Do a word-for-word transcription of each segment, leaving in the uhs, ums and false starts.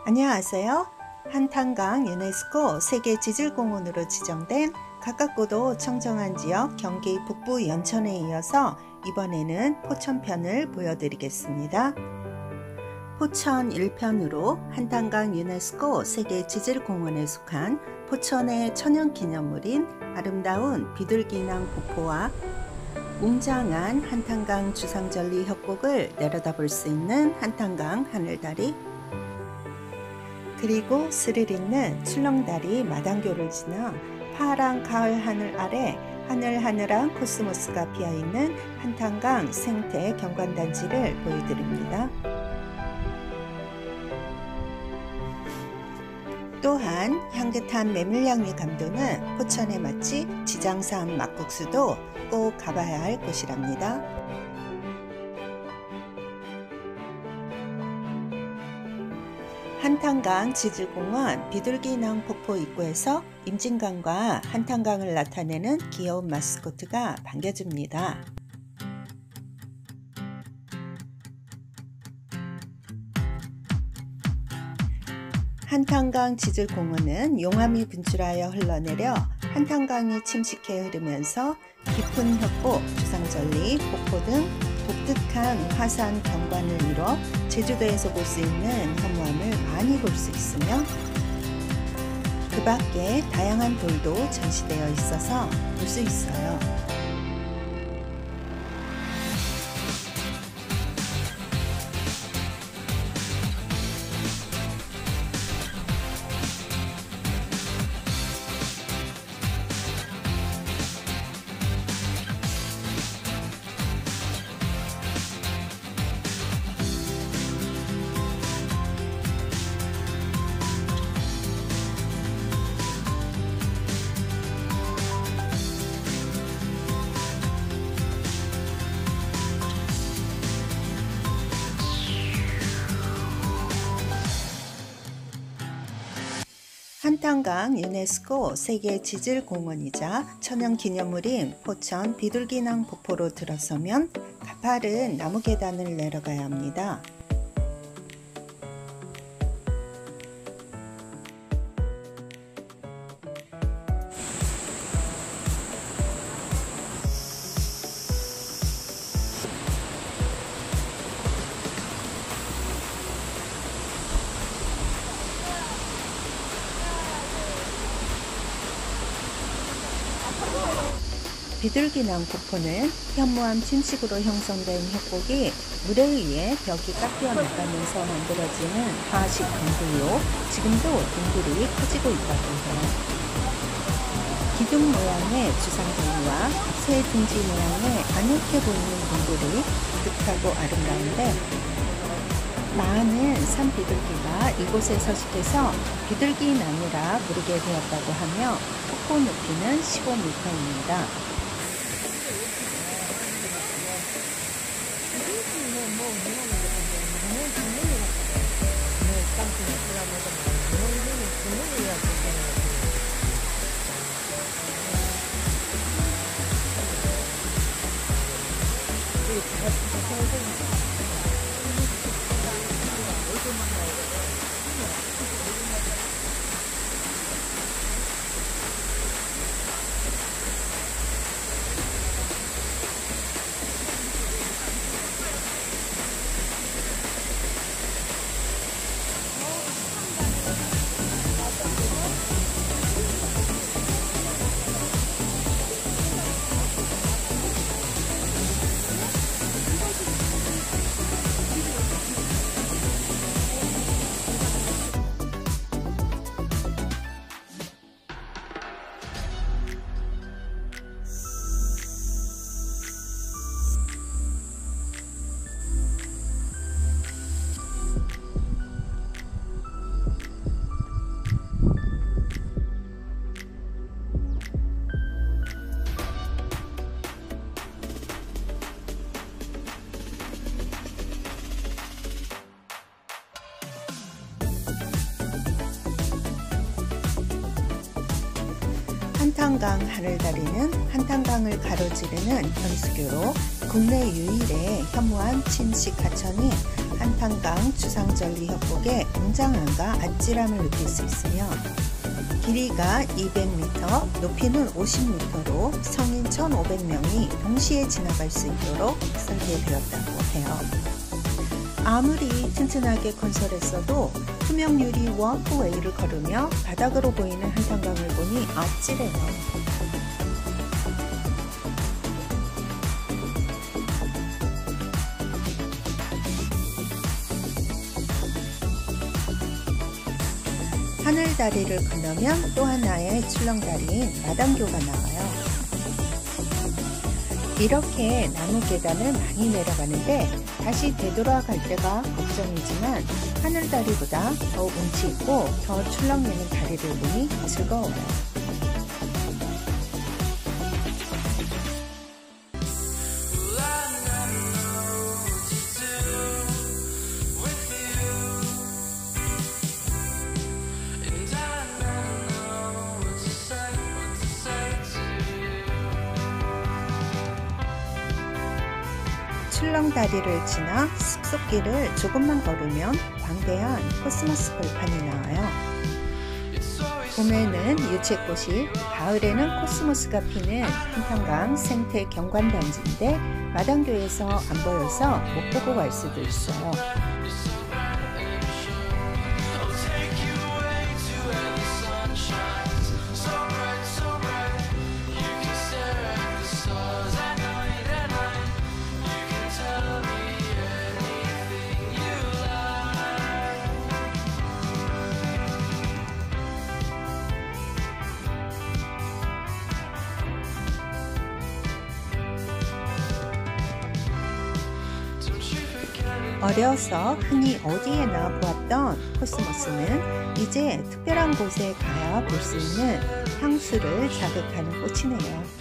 안녕하세요. 한탄강 유네스코 세계지질공원으로 지정된 가깝고도 청정한 지역 경기 북부 연천에 이어서 이번에는 포천편을 보여드리겠습니다. 포천 일 편으로 한탄강 유네스코 세계지질공원에 속한 포천의 천연기념물인 아름다운 비둘기낭 폭포와 웅장한 한탄강 주상절리 협곡을 내려다볼 수 있는 한탄강 하늘다리, 그리고 스릴 있는 출렁다리 마당교를 지나 파란 가을 하늘 아래 하늘하늘한 코스모스가 피어있는 한탄강 생태 경관단지를 보여드립니다. 또한 향긋한 메밀향리 감도는 포천의 맛집 지장산 막국수도 꼭 가봐야 할 곳이랍니다. 한탄강 지질공원 비둘기낭 폭포 입구에서 임진강과 한탄강을 나타내는 귀여운 마스코트가 반겨줍니다. 한탄강 지질공원은 용암이 분출하여 흘러내려 한탄강이 침식해 흐르면서 깊은 협곡, 주상절리, 폭포 등 독특한 화산 경관을 이뤄 제주도에서 볼 수 있는 현무암을 많이 볼 수 있으며 그 밖에 다양한 돌도 전시되어 있어서 볼 수 있어요. 한탄강 유네스코 세계지질공원이자 천연기념물인 포천 비둘기낭 폭포로 들어서면 가파른 나무 계단을 내려가야 합니다. 비둘기낭 폭포는 현무암 침식으로 형성된 협곡이 물에 의해 벽이 깎여 나가면서 만들어지는 화식 동굴로 지금도 동굴이 커지고 있다고 해요. 기둥 모양의 주상절리와 새 둥지 모양의 아늑해 보이는 동굴이 독특하고 아름다운데 많은 산비둘기가 이곳에 서식해서 비둘기낭이라 부르게 되었다고 하며 폭포 높이는 십오 미터입니다. 한탄강 하늘다리는 한탄강을 가로지르는 현수교로 국내 유일의 현무암 침식 하천인 한탄강 주상절리 협곡의 웅장함과 아찔함을 느낄 수 있으며 길이가 이백 미터, 높이는 오십 미터로 성인 천오백 명이 동시에 지나갈 수 있도록 설계되었다고 해요. 아무리 튼튼하게 건설했어도 투명 유리 워크웨이를 걸으며 바닥으로 보이는 한탄강을 보니 아찔해요. 하늘다리를 건너면 또 하나의 출렁다리인 마당교가 나와요. 이렇게 나무 계단을 많이 내려가는데 다시 되돌아갈 때가 걱정이지만 하늘다리보다 더 운치 있고 더 출렁이는 다리를 보니 즐거워요. 출렁다리를 지나 숲속길을 조금만 걸으면 광대한 코스모스 벌판이 나와요. 봄에는 유채꽃이, 가을에는 코스모스가 피는 한탄강 생태 경관단지인데 마당교에서 안 보여서 못 보고 갈 수도 있어요. 어려서 흔히 어디에나 보았던 코스모스는 이제 특별한 곳에 가야 볼 수 있는 향수를 자극하는 꽃이네요.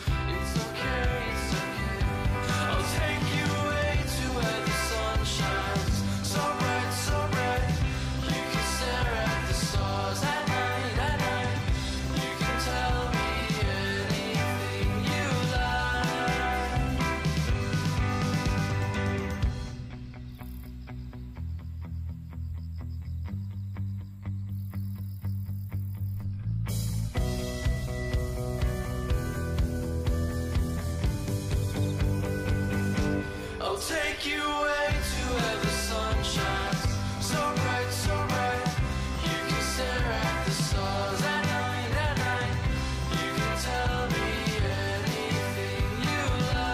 Take you away to where the sun shines so bright, so bright. You can stare at the stars at night, at night. You can tell me anything you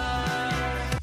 like.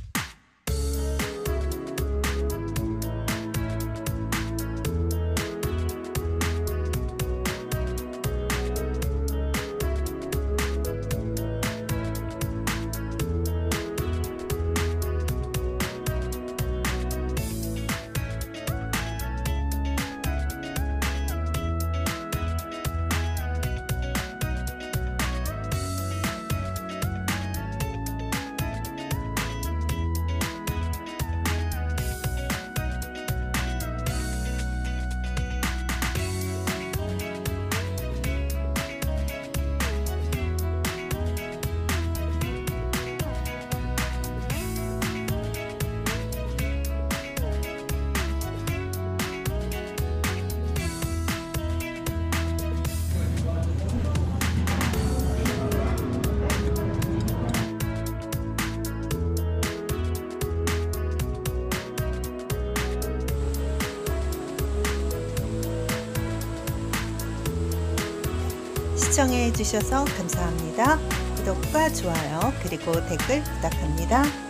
시청해 주셔서 감사합니다. 구독과 좋아요 그리고 댓글 부탁합니다.